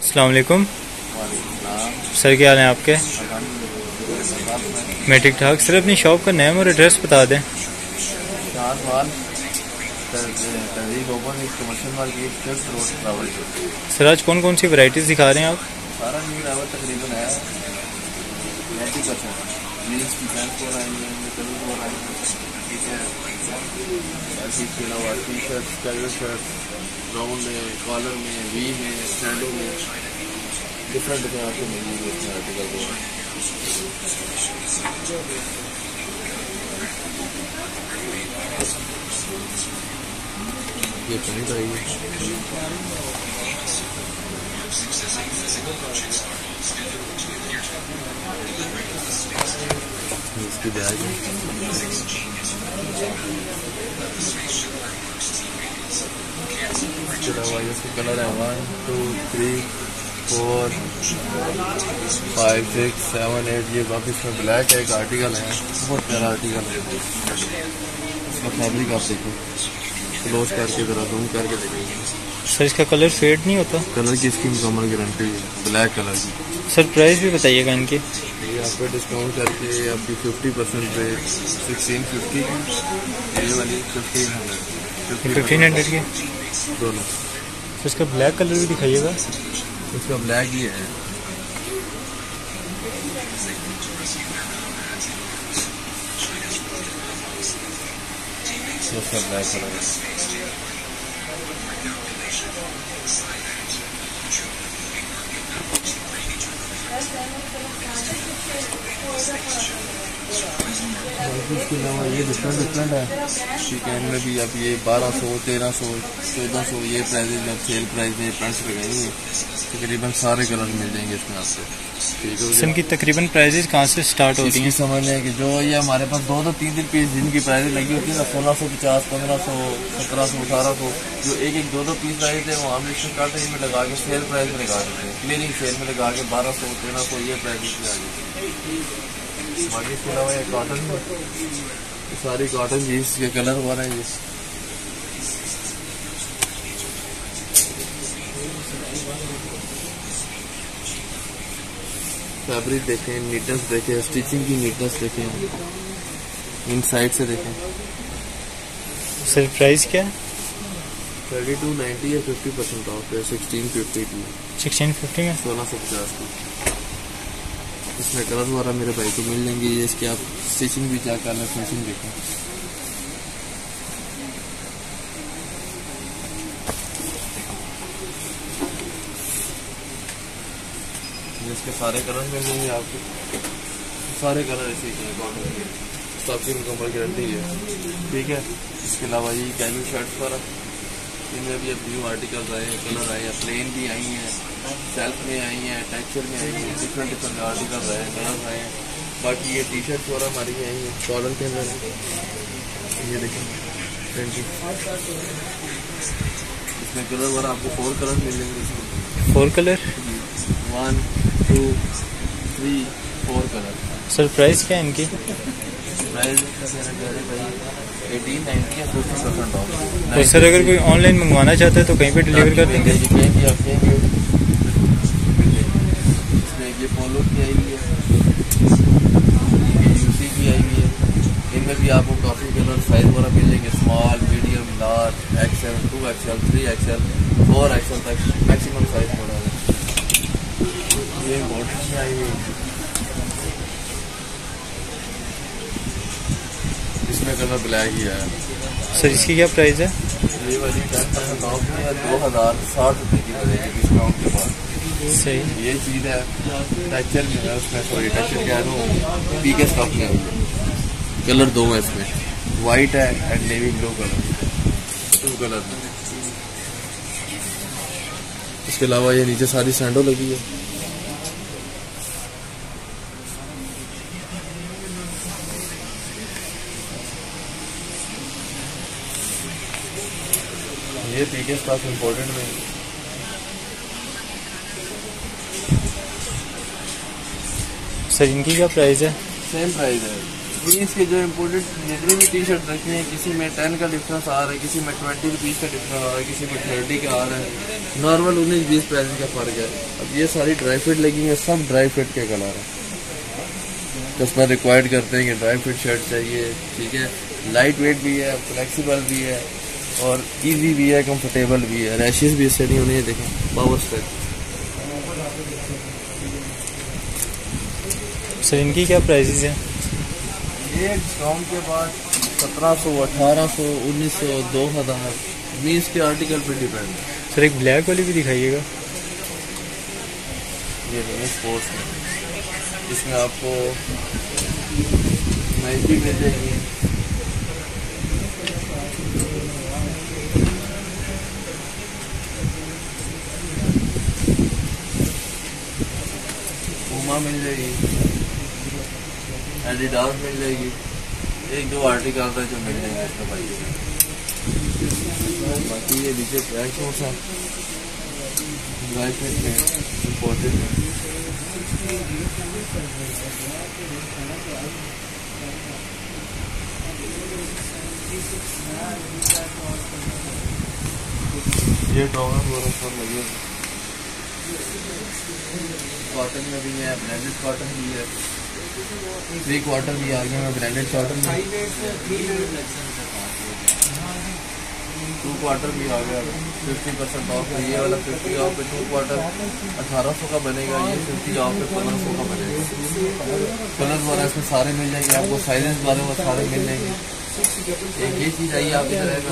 अस्सलाम वालेकुम सर, क्या हाल है आपके? मैं ठीक ठाक। सर, अपनी शॉप का नेम और एड्रेस बता दें। सर, आज कौन कौन सी वैरायटीज़ दिखा रहे हैं आप? सारा न्यू ड्राइवर तकरीबन है 90%। जीन्स की पैंट फोर आई है, कलर फोर आई है, ठीक है। इसके अलावा T shirt, casual shirt, round में, कॉलर में, वी में, स्टैंडों में, डिफरेंट डिफरेंट आपको मिलेंगे इसमें आर्टिकल को। ये पैंट आई है, इसकी बैग है। इसके अलावा इसके कलर है 1 2 3 4 5 6 7 8। ये बाकी इसमें ब्लैक है, एक आर्टिकल है, बहुत प्यारा आर्टिकल है। इसका फैब्रिक आप देखो, क्लोज करके जरा जूम करके देखेंगे। सर, इसका कलर फेड नहीं होता? कलर की इसकी मुकम्मल गारंटी है, ब्लैक कलर की। सर, प्राइस भी बताइएगा इनके। ये आपको डिस्काउंट करके आपकी 50% पे 1650 की, ये वाली 1500 की दोनों। सर, इसका ब्लैक कलर भी दिखाइएगा। इसका ब्लैक ही है। इसका ब्लैक कलर है। इसके अलावा ये डिफरेंट है। चिकन में भी अब ये 1200 1300 1400 ये प्राइजेज अब सेल प्राइस में पैंट्स लगाई हैं। तकरीबन सारे कलर मिल जाएंगे इसमें आपको। ठीक है, इनकी तकरीबन प्राइजेज कहाँ से स्टार्ट होती हैं? समझ लें कि जो ये हमारे पास 2-3 पीस जिनकी प्राइजेज लगी होती है ना, 1650, 1500, 1700, 1800, जो एक 2 पीस आए थे वो हम इसमें काटे में लगा के सेल प्राइस में लगा देते हैं, क्लियरिंग सेल में लगा के 1200 1300 ये प्राइस में आ जाती है। बाकी इसके अलावा ये कॉटन में सारी कॉटन जीन्स के कलर हो रहे हैं। ये फैब्रिक देखें, नीटनेस देखें, स्टिचिंग की नीटनेस देखें, इन साइड से देखें। सर, प्राइस क्या है? 3290 या 50% ऑफ है 1650 की। 1650 में 1650 की। इसमें कलर वगैरह मेरे भाई को मिल जाएंगे। ये इसकी आप स्टिचिंग भी क्या करना, फिनिशिंग देखें। इसके सारे कलर मिल जाएंगे आपको, सारे कलर ऐसे ही कॉटन के, सबकी मुकम्मल गारंटी है। ठीक है। इसके अलावा ये कैजुअल शर्ट पर इनमें भी अब न्यू आर्टिकल्स आए हैं, कलर आए हैं, प्लेन भी आई हैं, सेल्फ में आई हैं, टेक्सचर में आई हैं, डिफरेंट आर्टिकल्स आए हैं, कलर आए हैं। बाकी ये टी शर्ट वगैरह हमारी आई हैं कॉलर के अंदर। ये देखें इसमें कलर वगैरह आपको 4 कलर मिल जाएंगे। इसमें 4 कलर 1 2 3 4 कलर। सर, प्राइस क्या है इनकी? प्राइस 1890 या 50% ऑफ। तो सर, अगर कोई ऑनलाइन मंगवाना चाहता है तो कहीं पे डिलीवर कर देंगे? इसमें ये पोलो की आई हुई है, यूसी की आई हुई है। इनमें भी आपको काफ़ी कलर साइज वगैरह मिल जाएंगे, small, medium, large, XL, 2XL, 3XL, 4XL तक मैक्सिमम साइज मॉडल है। ये बॉटल में आई हुई है, इसमें कलर ब्लैक ही है। सर, इसकी क्या प्राइस है? ये वाली 10% ऑफ में 2060 रुपये की मिलेगी डिस्काउंट के बाद। सही। ये चीज़ है टेक्सचर में है, उसमें सॉरी टेक्सचर क्या है वो पीके स्टॉक में है। कलर 2 है इसमें, वाइट है and navy blue colour, 2 colour में। इसके अलावा ये नीचे सारी सैंडो लगी है। ये पीके स्टॉक इम्पोर्टेंट में। सर, इनकी क्या प्राइस है? सेम प्राइस है, मीन्स के जो इम्पोर्टेड जितनी भी टी शर्ट रखी है, किसी में 10 का डिफरेंस आ रहा है, किसी में 20 रुपीज़ का डिफरेंस आ रहा है, किसी में 30 का आ रहा है, नॉर्मल 19-20 प्राइस का फ़र्क है। अब ये सारी ड्राई फिट लगी है, सब ड्राई फिट के कलर है। कस्टमर रिक्वायर्ड करते हैं कि ड्राई फिट शर्ट चाहिए, ठीक है, लाइट वेट भी है, फ्लेक्सिबल भी है और इजी भी है, कंफर्टेबल भी है, रैशेस भी इससे नहीं होने। देखें पावर स्ट्रेच। सर इनकी क्या प्राइसेस हैं? ये डिस्काउंट के बाद 1700, 1800, 1900, 2000 20 के आर्टिकल पे डिपेंड है। सर एक ब्लैक वाली भी दिखाइएगा। ये नहीं स्पोर्ट्स में, इसमें आपको नाइकी मिल जाएगी, पूमा मिल जाएगी, एडिडास मिल जाएगी। एक दो आर्टिकल था जो मिल जाएंगे इसमें भाई। बाकी ये नीचे ट्रैक सूट्स हैं, ड्राई फिट में इम्पोर्टेड है। ये टॉवल वगैरह सब लगे, कॉटन में भी है, ब्रांडेड कॉटन भी है, 3 क्वार्टर भी आ गया, ब्रांडेड कॉटन में 2 क्वार्टर भी आ गया, 50% ऑफ है। ये वाला 50 ऑफ पे 2 क्वार्टर 1800 का बनेगा, ये 50 ऑफ पे 1500 का बनेगा। कलर वाला इसमें सारे मिल जाएंगे आपको, साइजेस वाले वो सारे मिल जाएंगे। एक ये चीज़ आई आप इधर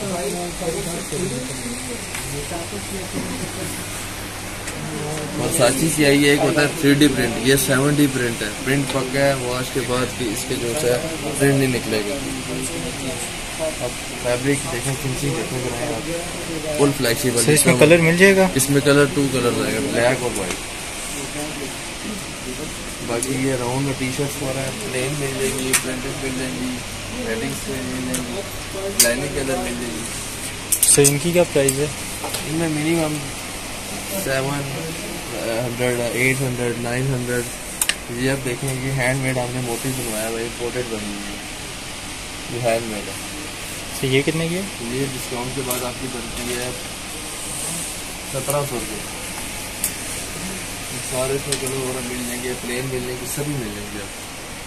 और साची सी आई है। एक होता है 3D प्रिंट, ये 7D प्रिंट है, प्रिंट पक्का है, वॉश के बाद भी इसके जो है प्रिंट नहीं निकलेगा। अब फैब्रिक देखें, फिनिशिंग देखें, फुल फ्लेक्सिबल। सर इसमें कलर मिल जाएगा? इसमें कलर 2 कलर आएगा, ब्लैक और वाइट। बाकी ये राउंड में टी शर्ट्स हो रहा है, प्लेन मिल जाएगी, प्रिंटेड मिल जाएंगी, हेडिंग्स मिल जाएंगी, लाइनिंग कलर मिल जाएगी। सर इनकी क्या प्राइस है? इनमें मिनिमम 700, 800, 900। ये आप देखेंगे हैंडमेड हमने मोटिव बनवाया हुआ है, इम्पोर्टेड बनी हुई है, ये हैंडमेड है। सर ये कितने की है? ये डिस्काउंट के बाद आपकी बनती है 1700 रुपये। सारे इसमें कलर वगैरह मिल जाएंगे, प्लेन मिल जाएंगे, सभी मिल जाएंगे आप।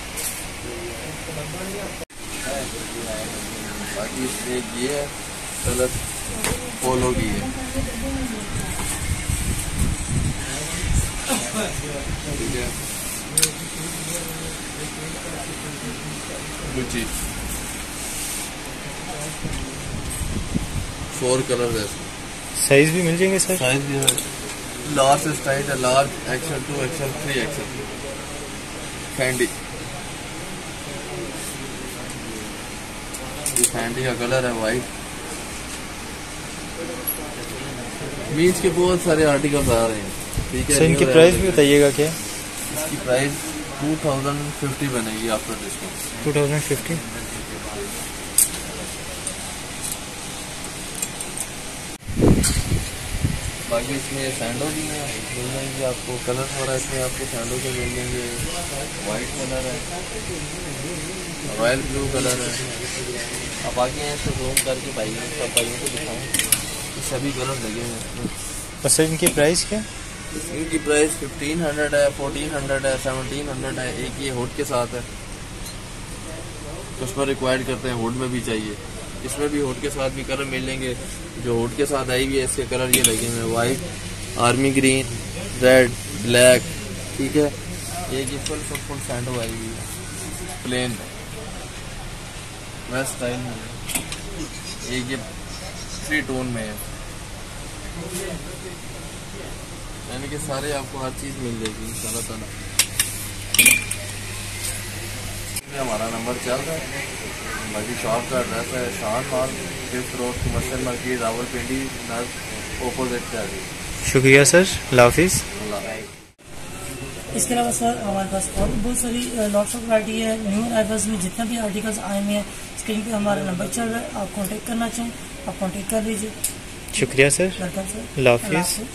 बाकी इसमें ये है कलर पोलो की है, ठीक है, गुच्ची 4 कलर है। साइज भी मिल जाएंगे सर? साइज भी है, लार्ज से स्टाइल है, large XL 2 XL 3 XL। Fendi, ये फैंडी का कलर है वाइट। मीन्स के बहुत सारे आर्टिकल्स आ रहे हैं, ठीक है। सर इनकी प्राइस भी बताइएगा क्या? इसकी प्राइस 2050 बनेगी आफ्टर डिस्काउंट। 2050। बाकी इसमें सैंडो भी है, मिल जाएंगे आपको, कलर हो रहा है इसमें आपको सैंडो के मिल जाएंगे, वाइट कलर है, रॉयल ब्लू कलर है। अब आगे हैं तो रूम करके भाइयों सब भाइयों को दिखाएँ, सभी कलर लगे हैं इसमें। और सर इनकी प्राइस क्या? इनकी प्राइस 1500 है, 1400 है, 1700 है। एक ये हुड के साथ है, कस्टमर रिक्वायर्ड करते हैं हुड में भी चाहिए, इसमें भी हुड के साथ भी कलर मिल जाएंगे। जो हुड के साथ आई हुई है इसके कलर ये लगे हुए हैं, white, army green, red, black, ठीक है। एक ये फुल सैंडो आई हुई है प्लेन वेस्ट स्टाइल में, एक ये 3 टोन में है, यानी कि सारे आपको हर चीज़ मिल जाएगी इंशाल्लाह। हमारा नंबर चल रहा है। बाकी शॉप का एड्रेस है Shan mall, 5th road, commercial market, Rawalpindi, opposite से आ गई। शुक्रिया सर, अल्लाह हाफिज़। इसके अलावा सर हमारे पास और भी बहुत सारी लॉट्स ऑफ वैरायटी है। न्यू अराइवल्स में जितना भी आर्टिकल्स आए हुए हैं, स्क्रीन पे हमारा नंबर चल रहा है, आप कांटेक्ट करना चाहें आप कांटेक्ट कर लीजिए। शुक्रिया सर, वेलकम सर, अल्लाह हाफिज़।